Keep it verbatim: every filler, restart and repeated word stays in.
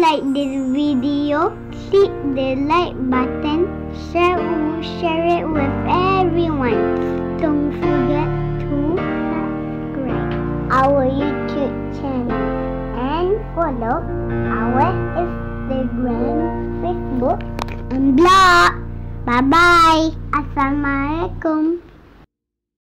like this video, click the like button, share, share it with everyone. Don't forget to subscribe our YouTube channel and follow our Instagram, Facebook, and blog. Bye bye. Assalamualaikum.